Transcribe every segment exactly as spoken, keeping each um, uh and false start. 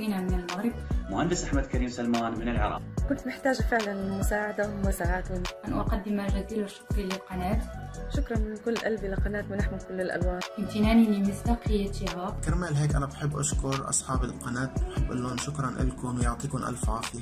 أخينا من المغرب. مهندس أحمد كريم سلمان من العراق. كنت محتاجة فعلا مساعدة ومساعات. أن أقدم جزيل الشكر للقناة. شكرا من كل قلبي لقناة منح من كل الألوان، امتناني لمصداقيتها. كرمال هيك أنا بحب أشكر أصحاب القناة، بحب أقول لهم شكرا لكم ويعطيكم ألف عافية.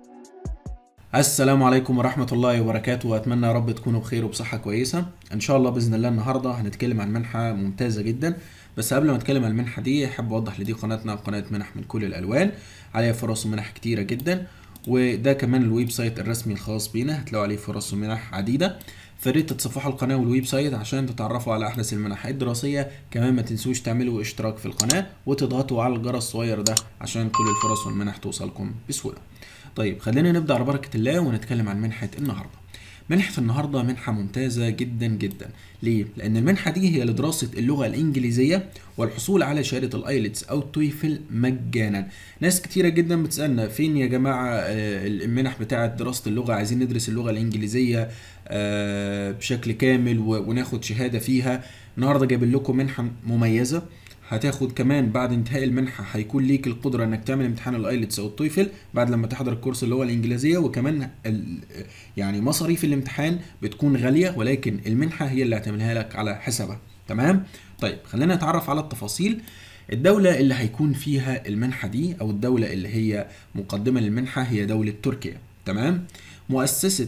السلام عليكم ورحمة الله وبركاته، وأتمنى يا رب تكونوا بخير وبصحة كويسة إن شاء الله بإذن الله. النهاردة هنتكلم عن منحة ممتازة جدا، بس قبل ما أتكلم عن المنحة دي أحب أوضح لدي قناتنا قناة منح من كل الألوان، عليها فرص ومنح كتيرة جدا، وده كمان الويب سايت الرسمي الخاص بينا هتلاقوا عليه فرص ومنح عديدة. فريت تتصفحوا القناة والويب سايت عشان تتعرفوا على أحدث المنح الدراسية. كمان ما تنسوش تعملوا اشتراك في القناة وتضغطوا على الجرس الصغير ده عشان كل الفرص والمنح توصلكم بسهولة. طيب خلينا نبدأ على بركة الله ونتكلم عن منحة النهاردة. منحة النهاردة منحة ممتازة جدا جدا. ليه؟ لأن المنحة دي هي لدراسة اللغة الإنجليزية والحصول على شهادة الآيلتس أو التويفل مجانا. ناس كتيرة جدا بتسألنا فين يا جماعة المنح بتاعة دراسة اللغة، عايزين ندرس اللغة الإنجليزية بشكل كامل وناخد شهادة فيها. النهاردة جايب لكم منحة مميزة، هتاخد كمان بعد انتهاء المنحة هيكون ليك القدرة انك تعمل امتحان الايلتس او التويفل بعد لما تحضر الكورس اللغة الانجليزية. وكمان يعني مصاريف الامتحان بتكون غالية، ولكن المنحة هي اللي هتعملها لك على حسابها. تمام؟ طيب خلينا نتعرف على التفاصيل. الدولة اللي هيكون فيها المنحة دي او الدولة اللي هي مقدمة للمنحة هي دولة تركيا. تمام؟ مؤسسة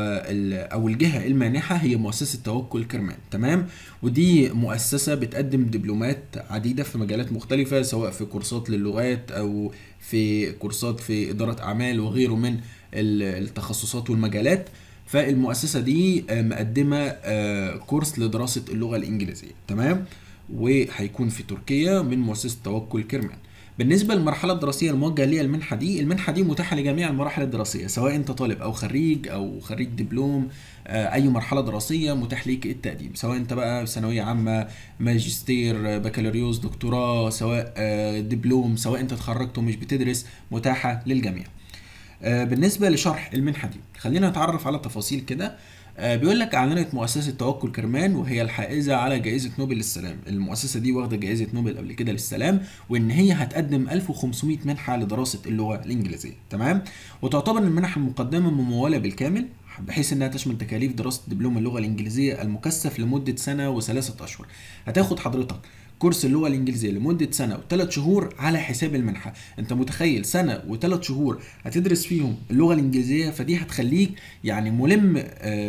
او الجهة المانحة هي مؤسسة توكل كرمان. تمام؟ ودي مؤسسة بتقدم دبلومات عديدة في مجالات مختلفة، سواء في كورسات للغات او في كورسات في إدارة اعمال وغيره من التخصصات والمجالات. فالمؤسسة دي مقدمة كورس لدراسة اللغة الانجليزية. تمام؟ وهيكون في تركيا من مؤسسة توكل كرمان. بالنسبة للمرحلة الدراسية الموجهة ليها المنحة دي، المنحة دي متاحة لجميع المراحل الدراسية، سواء انت طالب او خريج او خريج دبلوم. اي مرحلة دراسية متاح ليك التقديم، سواء انت بقى ثانوية عامة، ماجستير، بكالوريوس، دكتوراه، سواء دبلوم، سواء انت اتخرجت ومش بتدرس، متاحة للجميع. بالنسبة لشرح المنحة دي خلينا نتعرف على تفاصيل كده. بيقول لك اعلنت مؤسسه توكل كرمان وهي الحائزه على جائزه نوبل للسلام. المؤسسه دي واخده جائزه نوبل قبل كده للسلام، وان هي هتقدم ألف وخمسمائة منحه لدراسه اللغه الانجليزيه. تمام؟ وتعتبر المنح المقدمه مموله بالكامل، بحيث انها تشمل تكاليف دراسه دبلوم اللغه الانجليزيه المكثف لمده سنه وثلاثه اشهر. هتاخد حضرتك كورس اللغة الإنجليزية لمدة سنة وثلاث شهور على حساب المنحة. أنت متخيل سنة وثلاث شهور هتدرس فيهم اللغة الإنجليزية؟ فدي هتخليك يعني ملم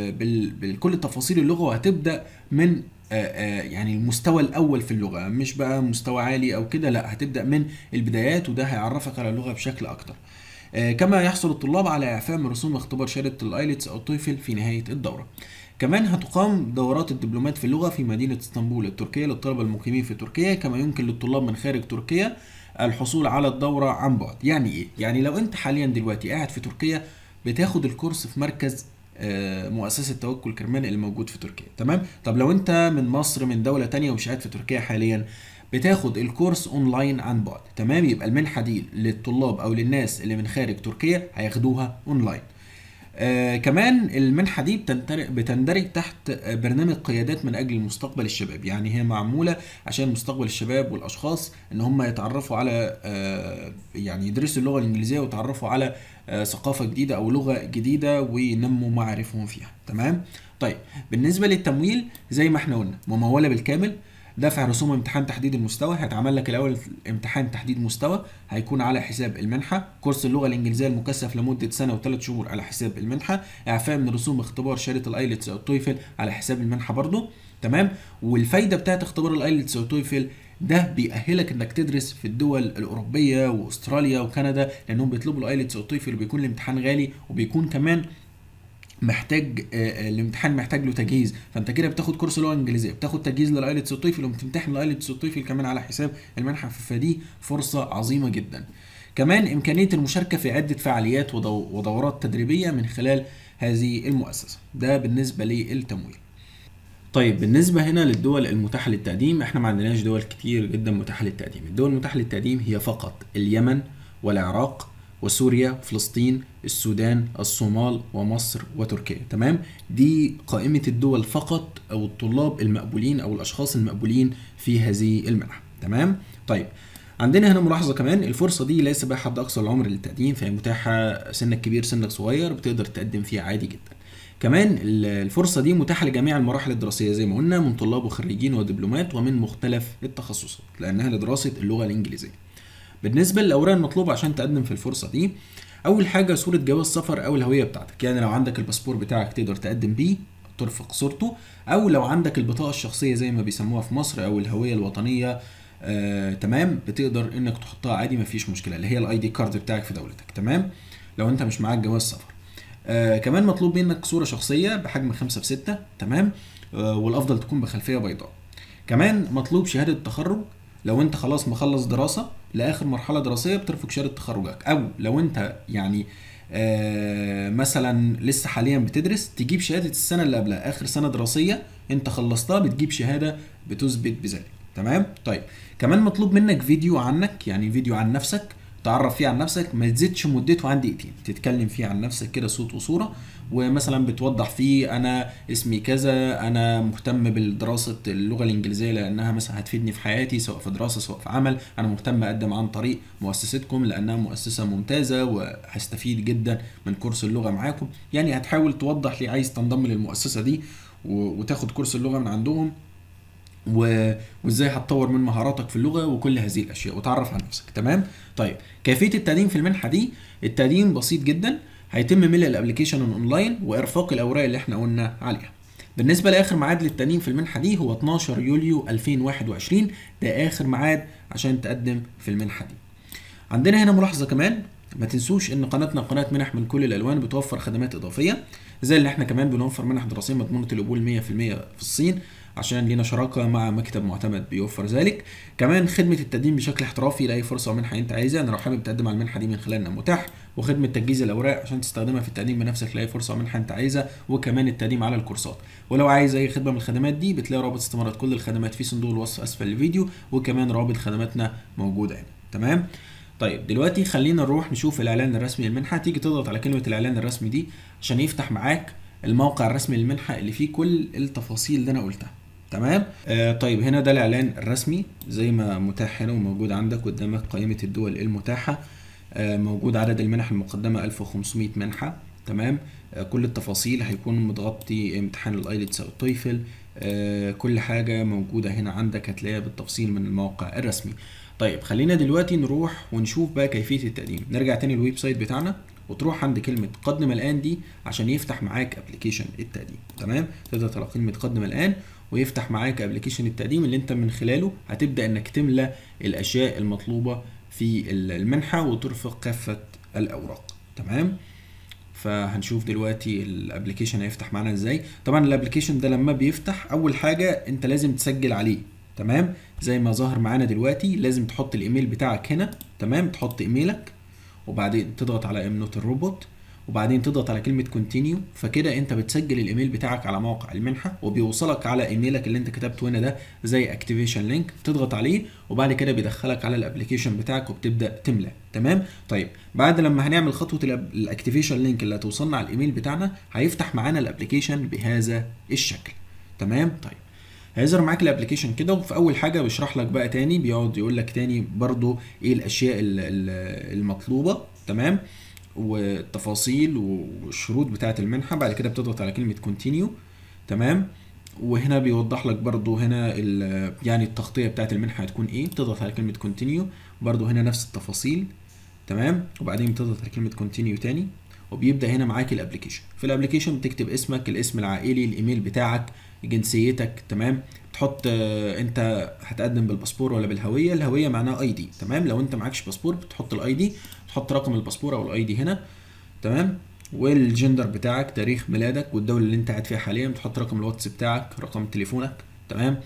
بكل تفاصيل اللغة، وهتبدأ من يعني المستوى الأول في اللغة، مش بقى مستوى عالي أو كده، لا، هتبدأ من البدايات، وده هيعرفك على اللغة بشكل أكتر. كما يحصل الطلاب على إعفاء من رسوم اختبار شهادة الآيلتس أو التويفل في نهاية الدورة. كمان هتقام دورات الدبلومات في اللغة في مدينة اسطنبول التركية للطلبة المقيمين في تركيا، كما يمكن للطلاب من خارج تركيا الحصول على الدورة عن بعد. يعني ايه؟ يعني لو انت حاليا دلوقتي قاعد في تركيا بتاخد الكورس في مركز مؤسسة توكل كرمان اللي موجود في تركيا. تمام؟ طب لو انت من مصر، من دولة تانية ومش قاعد في تركيا حاليا، بتاخد الكورس اونلاين عن بعد. تمام؟ يبقى المنحة دي للطلاب او للناس اللي من خارج تركيا هياخدوها اونلاين. آه كمان المنحة دي بتندرج تحت برنامج قيادات من أجل مستقبل الشباب. يعني هي معمولة عشان مستقبل الشباب والأشخاص إن هم يتعرفوا على آه يعني يدرسوا اللغة الإنجليزية ويتعرفوا على آه ثقافة جديدة أو لغة جديدة وينموا معارفهم فيها. تمام؟ طيب بالنسبة للتمويل زي ما احنا قلنا ممولة بالكامل، دفع رسوم امتحان تحديد المستوى. هيتعمل لك الاول امتحان تحديد مستوى هيكون على حساب المنحه، كورس اللغه الانجليزيه المكثف لمده سنه وثلاث شهور على حساب المنحه، اعفاء من رسوم اختبار شهاده الايلتس او التويفل على حساب المنحه برضو. تمام؟ والفايده بتاعت اختبار الايلتس او التويفل ده بيأهلك انك تدرس في الدول الاوروبيه واستراليا وكندا، لانهم بيطلبوا الايلتس او التويفل، وبيكون الامتحان غالي، وبيكون كمان محتاج آه الامتحان محتاج له تجهيز. فانت كده بتاخد كورس لغه انجليزيه، بتاخد تجهيز للايلتس والتويفل، وبتمتحن الايلتس والتويفل كمان على حساب المنحه. فدي فرصه عظيمه جدا. كمان امكانيه المشاركه في عده فعاليات ودورات تدريبيه من خلال هذه المؤسسه. ده بالنسبه للتمويل. طيب بالنسبه هنا للدول المتاحه للتقديم، احنا ما عندناش دول كتير جدا متاحه للتقديم. الدول المتاحه للتقديم هي فقط اليمن والعراق وسوريا، فلسطين، السودان، الصومال، ومصر، وتركيا. تمام؟ دي قائمة الدول فقط او الطلاب المقبولين او الاشخاص المقبولين في هذه المنحة. تمام؟ طيب عندنا هنا ملاحظه كمان، الفرصه دي ليس بها حد اقصى العمر للتقديم، فهي متاحه سنك كبير سنك صغير بتقدر تقدم فيها عادي جدا. كمان الفرصه دي متاحه لجميع المراحل الدراسيه زي ما قلنا، من طلاب وخريجين ودبلومات ومن مختلف التخصصات، لانها لدراسه اللغه الانجليزيه. بالنسبه للاوراق المطلوبه عشان تقدم في الفرصه دي، اول حاجه صوره جواز سفر او الهويه بتاعتك، يعني لو عندك الباسبور بتاعك تقدر تقدم بيه ترفق صورته، او لو عندك البطاقه الشخصيه زي ما بيسموها في مصر او الهويه الوطنيه آه، تمام، بتقدر انك تحطها عادي مفيش مشكله، اللي هي الاي دي كارد بتاعك في دولتك. تمام، لو انت مش معاك جواز سفر. آه كمان مطلوب منك صوره شخصيه بحجم خمسة في ستة. تمام، آه والافضل تكون بخلفيه بيضاء. كمان مطلوب شهاده تخرج، لو انت خلاص مخلص دراسه لاخر مرحله دراسيه بترفق شهاده تخرجك، او لو انت يعني آه مثلا لسه حاليا بتدرس تجيب شهاده السنه اللي قبلها، اخر سنه دراسيه انت خلصتها بتجيب شهاده بتثبت بذلك. تمام، طيب كمان مطلوب منك فيديو عنك، يعني فيديو عن نفسك تعرف فيه عن نفسك، ما تزيدش مدته عن دقيقتين، تتكلم فيه عن نفسك كده صوت وصوره، ومثلا بتوضح فيه انا اسمي كذا، انا مهتم بالدراسه اللغه الانجليزيه لانها مثلا هتفيدني في حياتي سواء في دراسه سواء في عمل، انا مهتم اقدم عن طريق مؤسستكم لانها مؤسسه ممتازه وهستفيد جدا من كورس اللغه معاكم. يعني هتحاول توضح لي عايز تنضم للمؤسسه دي وتاخد كورس اللغه من عندهم، وازاي هتطور من مهاراتك في اللغه وكل هذه الاشياء، وتعرف عن نفسك. تمام، طيب كيفيه التقديم في المنحه دي، التقديم بسيط جدا، هيتم ملء الابلكيشن اونلاين وارفاق الاوراق اللي احنا قلنا عليها. بالنسبه لاخر ميعاد للتقديم في المنحه دي هو اتناشر يوليو ألفين وواحد وعشرين، ده اخر ميعاد عشان تقدم في المنحه دي. عندنا هنا ملاحظه كمان، ما تنسوش ان قناتنا قناه منح من كل الالوان بتوفر خدمات اضافيه، زي اللي احنا كمان بنوفر منح دراسيه مضمونه القبول مية في المية في الصين عشان لينا شراكه مع مكتب معتمد بيوفر ذلك. كمان خدمه التقديم بشكل احترافي لاي فرصه منحه انت عايزها، انا لو حابب تقدم على المنحه دي من خلالنا متاح، وخدمه تجهيز الاوراق عشان تستخدمها في التقديم بنفسك لاي فرصه منحه انت عايزها، وكمان التقديم على الكورسات. ولو عايز اي خدمه من الخدمات دي بتلاقي رابط استمارات كل الخدمات في صندوق الوصف اسفل الفيديو، وكمان رابط خدماتنا موجوده هنا. تمام، طيب دلوقتي خلينا نروح نشوف الاعلان الرسمي للمنحه. تيجي تضغط على كلمه الاعلان الرسمي دي عشان يفتح معاك الموقع الرسمي للمنحه اللي فيه كل التفاصيل اللي انا قلتها. تمام، آه طيب هنا ده الاعلان الرسمي زي ما متاح هنا وموجود عندك قدامك قائمه الدول المتاحه، آه موجود عدد المنح المقدمه ألف وخمسمية منحه. تمام، آه كل التفاصيل هيكون متغطي امتحان الايلتس او التويفل، آه كل حاجه موجوده هنا عندك هتلاقيها بالتفصيل من الموقع الرسمي. طيب خلينا دلوقتي نروح ونشوف بقى كيفيه التقديم. نرجع تاني الويب سايت بتاعنا وتروح عند كلمه قدم الان دي عشان يفتح معاك ابلكيشن التقديم. تمام، تضغط على كلمه قدم الان ويفتح معاك ابلكيشن التقديم اللي انت من خلاله هتبدا انك تملى الاشياء المطلوبه في المنحه وترفق كافه الاوراق. تمام، فهنشوف دلوقتي الابلكيشن هيفتح معانا ازاي. طبعا الابلكيشن ده لما بيفتح اول حاجه انت لازم تسجل عليه. تمام، زي ما ظهر معانا دلوقتي لازم تحط الايميل بتاعك هنا. تمام، تحط ايميلك وبعدين تضغط على ام نوت الروبوت وبعدين تضغط على كلمه كونتينيو، فكده انت بتسجل الايميل بتاعك على موقع المنحه وبيوصلك على ايميلك اللي انت كتبته هنا ده زي اكتيفيشن لينك، تضغط عليه وبعد كده بيدخلك على الابلكيشن بتاعك وبتبدا تملى. تمام، طيب بعد لما هنعمل خطوه الاكتيفيشن لينك اللي هتوصلنا على الايميل بتاعنا هيفتح معانا الابلكيشن بهذا الشكل. تمام، طيب هيظهر معاك الابلكيشن كده، وفي اول حاجه بيشرح لك بقى تاني، بيقعد يقول لك تاني برضو ايه الاشياء المطلوبه. تمام، والتفاصيل والشروط بتاعه المنحه. بعد كده بتضغط على كلمه كونتينيو. تمام، وهنا بيوضح لك برضو هنا يعني التغطيه بتاعه المنحه هتكون ايه، تضغط على كلمه كونتينيو برضو هنا نفس التفاصيل. تمام، وبعدين بتضغط على كلمه كونتينيو تاني وبيبدا هنا معاك الابلكيشن. في الابلكيشن بتكتب اسمك، الاسم العائلي، الايميل بتاعك، جنسيتك. تمام، تحط انت هتقدم بالباسبور ولا بالهويه، الهويه معناها اي دي. تمام، لو انت معكش باسبور بتحط الاي دي، تحط رقم الباسبور او الاي دي هنا. تمام، والجندر بتاعك، تاريخ ميلادك، والدوله اللي انت قاعد فيها حاليا، بتحط رقم الواتس بتاعك، رقم تليفونك. تمام،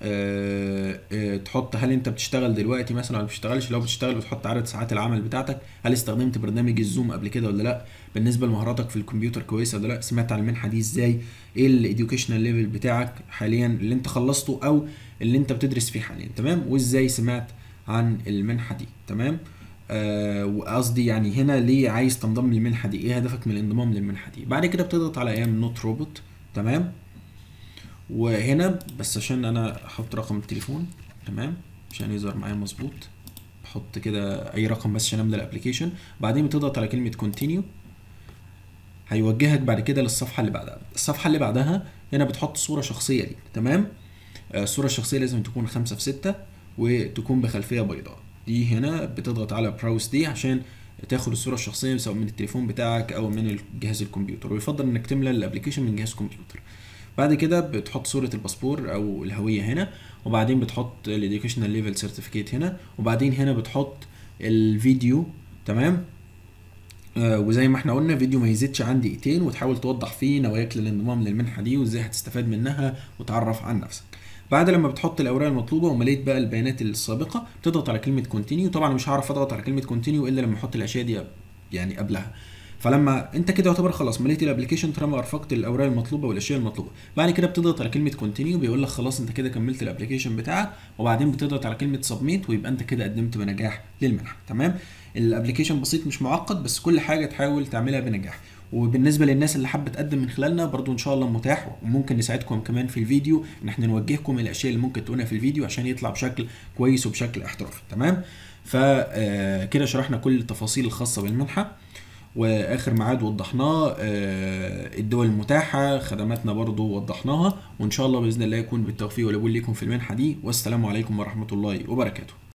أه أه تحط هل انت بتشتغل دلوقتي مثلا ولا ما بتشتغلش، لو بتشتغل بتحط عدد ساعات العمل بتاعتك، هل استخدمت برنامج الزوم قبل كده ولا لا، بالنسبه لمهاراتك في الكمبيوتر كويسه ولا لا، سمعت عن المنحه دي ازاي، ايه الاديوكيشنال ليفل بتاعك حاليا اللي انت خلصته او اللي انت بتدرس فيه حاليا. تمام، وازاي سمعت عن المنحه دي. تمام، آه وقصدي يعني هنا ليه عايز تنضم للمنحه دي، ايه هدفك من الانضمام للمنحه دي. بعد كده بتضغط على ام نوت روبوت. تمام، وهنا بس عشان انا احط رقم التليفون. تمام، عشان يظهر معايا مظبوط بتحط كده اي رقم بس عشان املى الابلكيشن، بعدين بتضغط على كلمه كونتينيو، هيوجهك بعد كده للصفحه اللي بعدها. الصفحه اللي بعدها هنا بتحط صوره شخصيه ليك، تمام. آه، الصوره الشخصيه لازم تكون خمسة في ستة وتكون بخلفيه بيضاء. دي هنا بتضغط على براوس دي عشان تاخد الصوره الشخصيه سواء من التليفون بتاعك او من جهاز الكمبيوتر، ويفضل انك تملى الابلكيشن من جهاز كمبيوتر. بعد كده بتحط صوره الباسبور او الهويه هنا، وبعدين بتحط الاديوكيشنال ليفل سيرتيفيكيت هنا، وبعدين هنا بتحط الفيديو، تمام. آه وزي ما احنا قلنا فيديو ما يزيدش عن دقيقتين، وتحاول توضح فيه نواياك للانضمام للمنحه دي وازاي هتستفاد منها وتعرف عن نفسك. بعد لما بتحط الاوراق المطلوبه ومليت بقى البيانات السابقه بتضغط على كلمه كونتينيو. طبعا مش هعرف اضغط على كلمه كونتينيو الا لما احط الاشياء دي يعني قبلها، فلما انت كده يعتبر خلاص مليت الابلكيشن طالما ارفقت الاوراق المطلوبه والاشياء المطلوبه. بعد كده بتضغط على كلمه كونتينيو، بيقول لك خلاص انت كده كملت الابلكيشن بتاعك، وبعدين بتضغط على كلمه سبميت ويبقى انت كده قدمت بنجاح للمنحه، تمام. الابلكيشن بسيط مش معقد، بس كل حاجه تحاول تعملها بنجاح. وبالنسبه للناس اللي حابه تقدم من خلالنا برضو ان شاء الله متاح، وممكن نساعدكم كمان في الفيديو ان احنا نوجهكم الاشياء اللي ممكن تقولها في الفيديو عشان يطلع بشكل كويس وبشكل احترافي، تمام. فكده شرحنا كل التفاصيل الخاصه بالمنحه، واخر ميعاد وضحناه، الدول المتاحه، خدماتنا برضو وضحناها، وان شاء الله باذن الله يكون بالتوفيق والقبول ليكم في المنحه دي. والسلام عليكم ورحمه الله وبركاته.